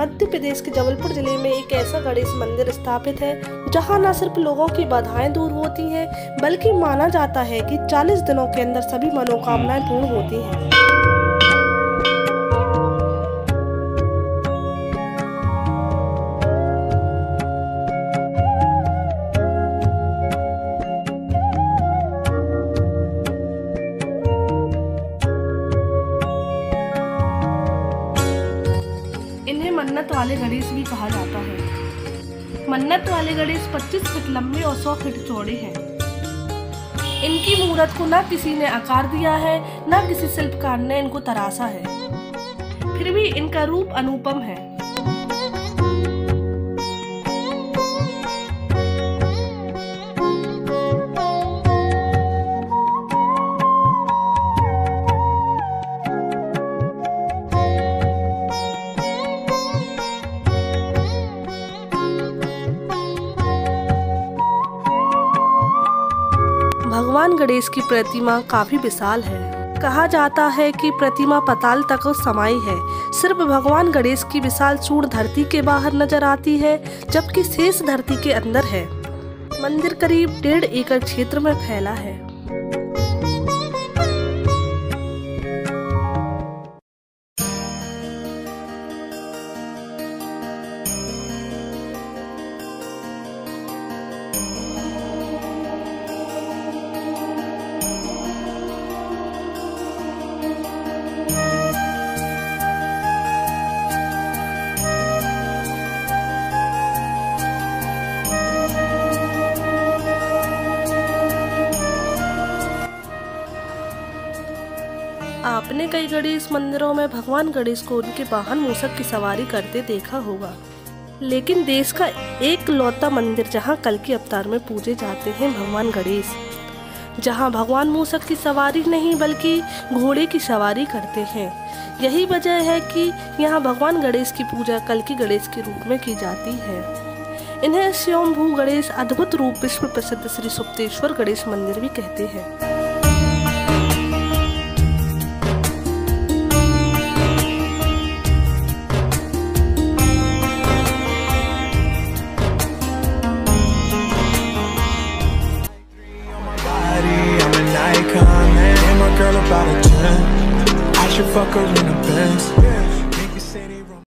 मध्य प्रदेश के जबलपुर जिले में एक ऐसा गणेश मंदिर स्थापित है जहां न सिर्फ लोगों की बाधाएं दूर होती हैं, बल्कि माना जाता है कि 40 दिनों के अंदर सभी मनोकामनाएं पूर्ण होती हैं। इन्हें मन्नत वाले गणेश भी कहा जाता है। मन्नत वाले गणेश 25 फीट लंबे और 100 फीट चौड़े हैं। इनकी मूर्त को न किसी ने आकार दिया है, न किसी शिल्पकार ने इनको तराशा है, फिर भी इनका रूप अनुपम है। भगवान गणेश की प्रतिमा काफी विशाल है। कहा जाता है कि प्रतिमा पाताल तक समाई है। सिर्फ भगवान गणेश की विशाल चूर्ण धरती के बाहर नजर आती है, जबकि शेष धरती के अंदर है। मंदिर करीब 1.5 एकड़ क्षेत्र में फैला है। आपने कई गणेश मंदिरों में भगवान गणेश को उनके वाहन मूषक की सवारी करते देखा होगा, लेकिन देश का एकलौता मंदिर जहां कल्कि अवतार में पूजे जाते हैं भगवान गणेश, जहां भगवान मूषक की सवारी नहीं बल्कि घोड़े की सवारी करते हैं। यही वजह है कि यहां भगवान गणेश की पूजा कल्कि गणेश के रूप में की जाती है। इन्हें स्वयंभू गणेश, अद्भुत रूप, विश्व प्रसिद्ध श्री सुप्तेश्वर गणेश मंदिर भी कहते हैं। Girl about a 10, I should fuck her in a Benz.